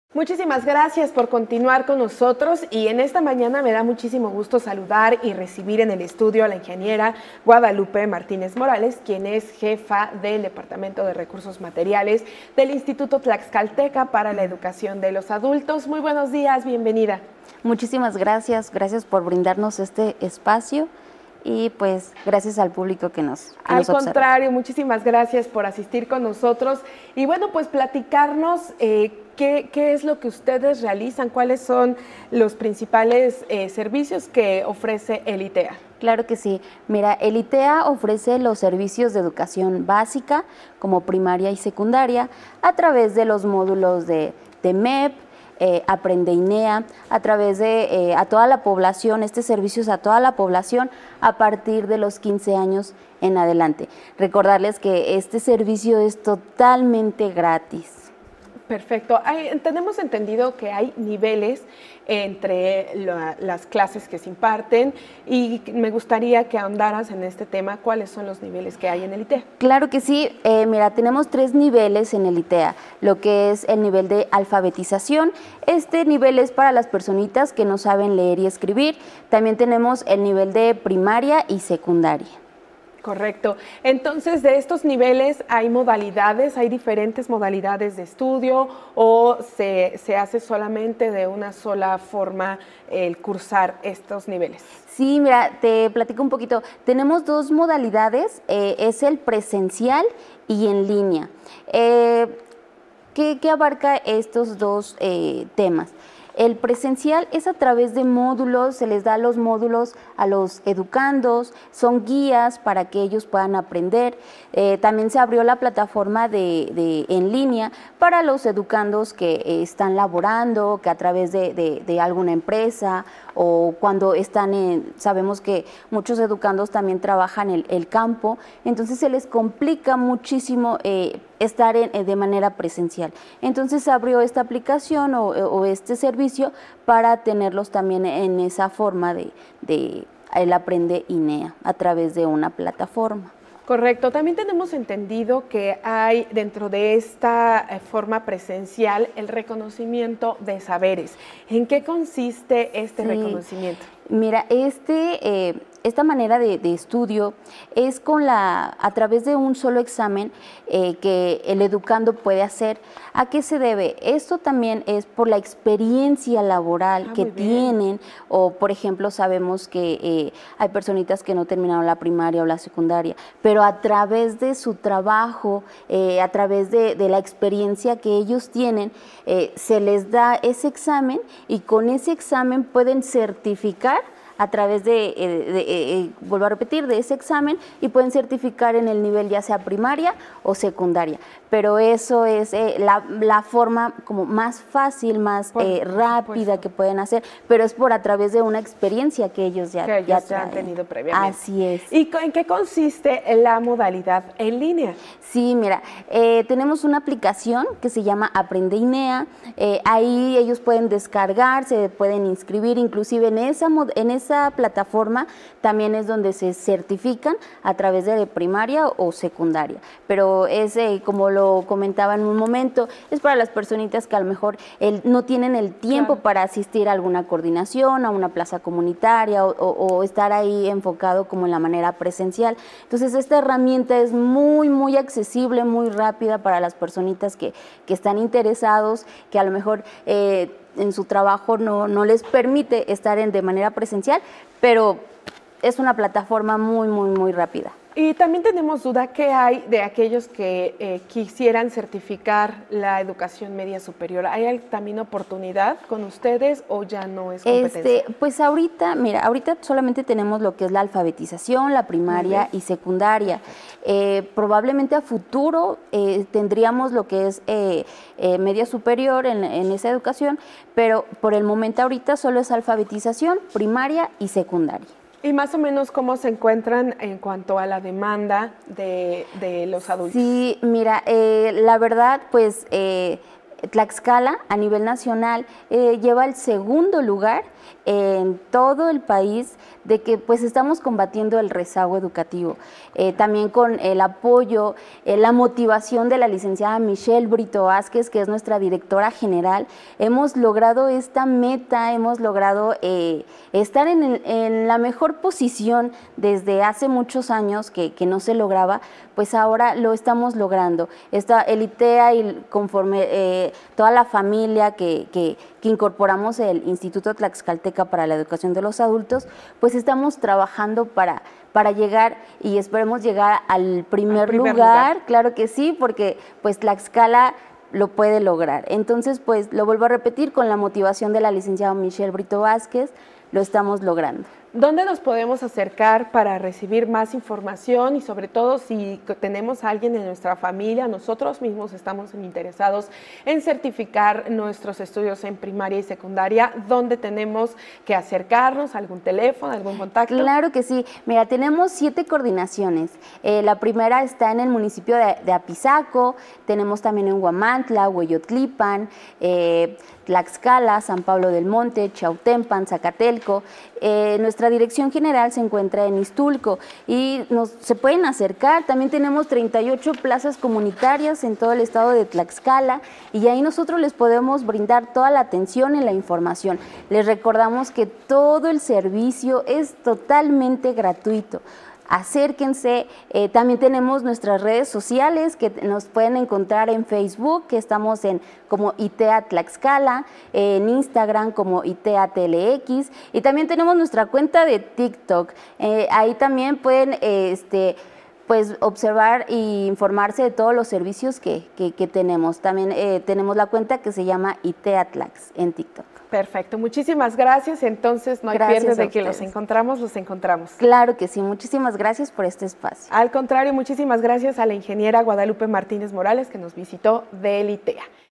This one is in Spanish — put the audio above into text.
Muchísimas gracias por continuar con nosotros y en esta mañana me da muchísimo gusto saludar y recibir en el estudio a la ingeniera Guadalupe Martínez Morales, quien es jefa del Departamento de Recursos Materiales del Instituto Tlaxcalteca para la Educación de los Adultos. Muy buenos días, bienvenida. Muchísimas gracias por brindarnos este espacio y pues gracias al público que nos observa. Al contrario, muchísimas gracias por asistir con nosotros y bueno, pues platicarnos qué es lo que ustedes realizan, cuáles son los principales servicios que ofrece el ITEA. Claro que sí. Mira, el ITEA ofrece los servicios de educación básica como primaria y secundaria a través de los módulos de MEP, Aprende INEA, a través de a toda la población, este servicio es a toda la población a partir de los 15 años en adelante. Recordarles que este servicio es totalmente gratis. Perfecto. Tenemos entendido que hay niveles entre las clases que se imparten y me gustaría que ahondaras en este tema. ¿Cuáles son los niveles que hay en el ITEA? Claro que sí. Mira, tenemos 3 niveles en el ITEA, lo que es el nivel de alfabetización. Este nivel es para las personitas que no saben leer y escribir. También tenemos el nivel de primaria y secundaria. Correcto. Entonces, de estos niveles hay modalidades, hay diferentes modalidades de estudio o se hace solamente de una sola forma el cursar estos niveles. Sí, mira, te platico un poquito. Tenemos 2 modalidades, es el presencial y en línea. ¿Qué abarca estos 2 temas? El presencial es a través de módulos, se les da los módulos a los educandos, son guías para que ellos puedan aprender. También se abrió la plataforma en línea para los educandos que están laborando, que a través de alguna empresa o cuando están sabemos que muchos educandos también trabajan el campo, entonces se les complica muchísimo estar de manera presencial. Entonces se abrió esta aplicación o este servicio para tenerlos también en esa forma de el Aprende INEA a través de una plataforma. Correcto. También tenemos entendido que hay dentro de esta forma presencial el reconocimiento de saberes. ¿En qué consiste este reconocimiento? Mira, esta manera de estudio es a través de un solo examen que el educando puede hacer. ¿A qué se debe? Esto también es por la experiencia laboral que tienen, o por ejemplo sabemos que hay personitas que no terminaron la primaria o la secundaria, pero a través de su trabajo, a través de la experiencia que ellos tienen, se les da ese examen y con ese examen pueden certificar a través vuelvo a repetir, de ese examen y pueden certificar en el nivel ya sea primaria o secundaria. Pero eso es la forma como más fácil, más rápida que pueden hacer, pero es a través de una experiencia que ellos ya han tenido previamente. Así es. ¿Y en qué consiste la modalidad en línea? Sí, mira, tenemos una aplicación que se llama Aprende INEA, ahí ellos pueden descargar, se pueden inscribir, inclusive en esa plataforma también es donde se certifican a través de primaria o secundaria, pero es como lo comentaba en un momento, es para las personitas que a lo mejor no tienen el tiempo para asistir a alguna coordinación, a una plaza comunitaria o estar ahí enfocado como en la manera presencial. Entonces esta herramienta es muy accesible, muy rápida para las personitas que están interesados, que a lo mejor en su trabajo no les permite estar de manera presencial, pero es una plataforma muy rápida. Y también tenemos duda, ¿qué hay de aquellos que quisieran certificar la educación media superior? ¿Hay también oportunidad con ustedes o ya no es competencia? Pues ahorita solamente tenemos lo que es la alfabetización, la primaria y secundaria. Probablemente a futuro tendríamos lo que es media superior en esa educación, pero por el momento ahorita solo es alfabetización, primaria y secundaria. ¿Y más o menos cómo se encuentran en cuanto a la demanda de los adultos? Sí, mira, la verdad, pues Tlaxcala a nivel nacional lleva el segundo lugar en todo el país de que pues estamos combatiendo el rezago educativo. También con el apoyo, la motivación de la licenciada Michelle Brito Vázquez, que es nuestra directora general, hemos logrado esta meta, hemos logrado estar en la mejor posición desde hace muchos años que no se lograba, pues ahora lo estamos logrando. El ITEA y conforme toda la familia que incorporamos el Instituto Tlaxcalteca para la Educación de los Adultos, pues estamos trabajando para llegar y esperemos llegar al primer lugar, claro que sí, porque pues Tlaxcala lo puede lograr. Entonces, pues lo vuelvo a repetir, con la motivación de la licenciada Michelle Brito Vázquez, lo estamos logrando. ¿Dónde nos podemos acercar para recibir más información y sobre todo si tenemos a alguien en nuestra familia, nosotros mismos estamos interesados en certificar nuestros estudios en primaria y secundaria, ¿dónde tenemos que acercarnos? ¿Algún teléfono, algún contacto? Claro que sí. Mira, tenemos 7 coordinaciones. La primera está en el municipio de Apizaco, tenemos también en Huamantla, Hueyotlipan, Tlaxcala, San Pablo del Monte, Chautempan, Zacatelco. Nuestra dirección general se encuentra en Ixtulco y se pueden acercar. También tenemos 38 plazas comunitarias en todo el estado de Tlaxcala y ahí nosotros les podemos brindar toda la atención y la información. Les recordamos que todo el servicio es totalmente gratuito. Acérquense, también tenemos nuestras redes sociales que nos pueden encontrar en Facebook, que estamos como ITEA Tlaxcala, en Instagram como ITEA TLX y también tenemos nuestra cuenta de TikTok. Ahí también pueden pues observar e informarse de todos los servicios que tenemos. También tenemos la cuenta que se llama ITEA Tlax en TikTok. Perfecto, muchísimas gracias. Entonces no hay pierde de que los encontramos. Claro que sí, muchísimas gracias por este espacio. Al contrario, muchísimas gracias a la ingeniera Guadalupe Martínez Morales que nos visitó del ITEA.